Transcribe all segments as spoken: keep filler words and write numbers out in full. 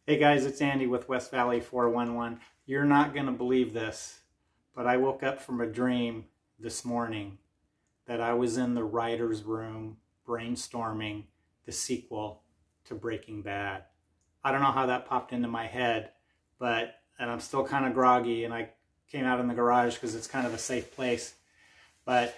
Hey guys, it's Andy with West Valley four one one. You're not going to believe this, but I woke up from a dream this morning that I was in the writer's room brainstorming the sequel to Breaking Bad. I don't know how that popped into my head, but, and I'm still kind of groggy, and I came out in the garage because it's kind of a safe place. But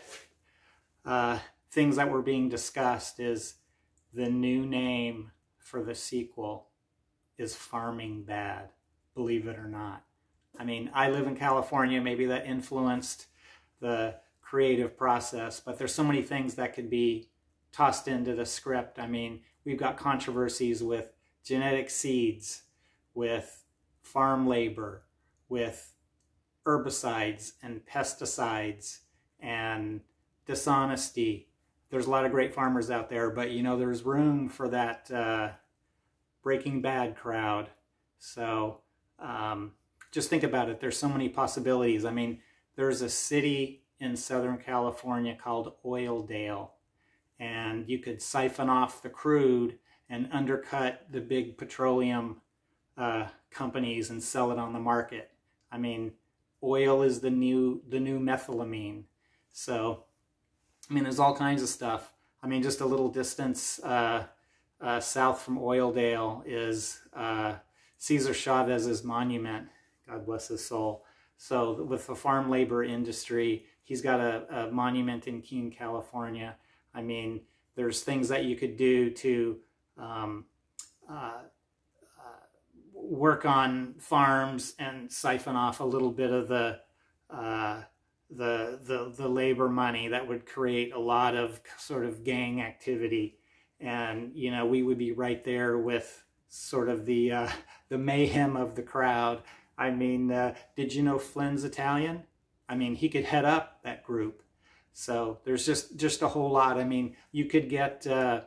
uh, things that were being discussed is the new name for the sequel is Farming Bad, believe it or not. I mean, I live in California, maybe that influenced the creative process, but there's so many things that could be tossed into the script. I mean, we've got controversies with genetic seeds, with farm labor, with herbicides and pesticides and dishonesty. There's a lot of great farmers out there, but you know, there's room for that uh, Breaking Bad crowd. So um, just think about it. There's so many possibilities. I mean, there's a city in Southern California called Oildale, and you could siphon off the crude and undercut the big petroleum uh, companies and sell it on the market. I mean, oil is the new the new methylamine. So, I mean, there's all kinds of stuff. I mean, just a little distance uh, uh, south from Oildale is uh, Cesar Chavez's monument. God bless his soul. So with the farm labor industry, he's got a, a monument in Keene, California. I mean, there's things that you could do to um, uh, uh, work on farms and siphon off a little bit of the uh, the the the labor money that would create a lot of sort of gang activity, and you know, we would be right there with sort of the uh, the mayhem of the crowd. I mean, uh, did you know Flynn's Italian? I mean, he could head up that group. So there's just just a whole lot. I mean, you could get uh,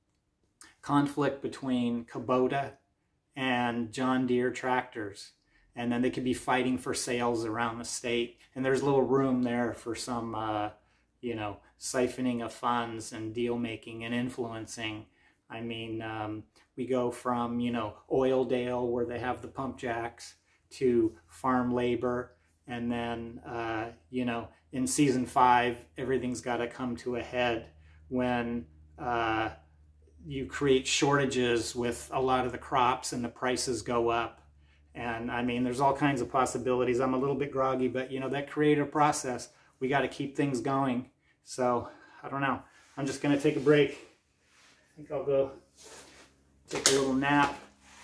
conflict between Kubota and John Deere tractors, and then they could be fighting for sales around the state. And there's little room there for some, uh, you know, siphoning of funds and deal making and influencing. I mean, um, we go from, you know, Oildale, where they have the pump jacks, to farm labor. And then, uh, you know, in season five, everything's got to come to a head when uh, you create shortages with a lot of the crops and the prices go up. And I mean, there's all kinds of possibilities. I'm a little bit groggy, but you know, that creative process, we got to keep things going. So I don't know. I'm just going to take a break. I think I'll go take a little nap.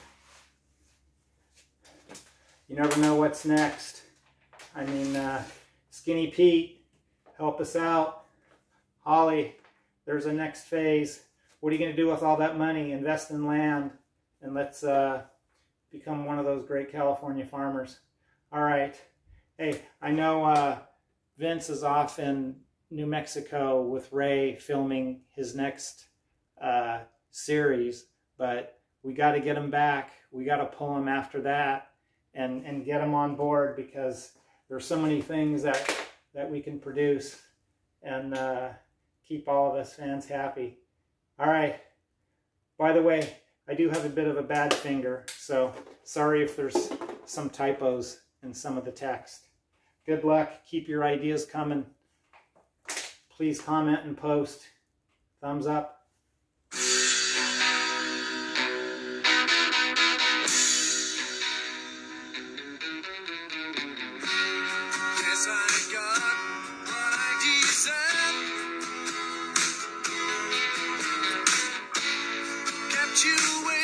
You never know what's next. I mean, uh, Skinny Pete, help us out. Holly, there's a next phase. What are you going to do with all that money? Invest in land, and let's uh, become one of those great California farmers. All right. Hey, I know uh, Vince is off in New Mexico with Ray filming his next uh, series, but we got to get him back. We got to pull him after that and, and get him on board, because there's so many things that, that we can produce and uh, keep all of us fans happy. All right. By the way, I do have a bit of a bad finger, so sorry if there's some typos in some of the text. Good luck. Keep your ideas coming. Please comment and post. Thumbs up. You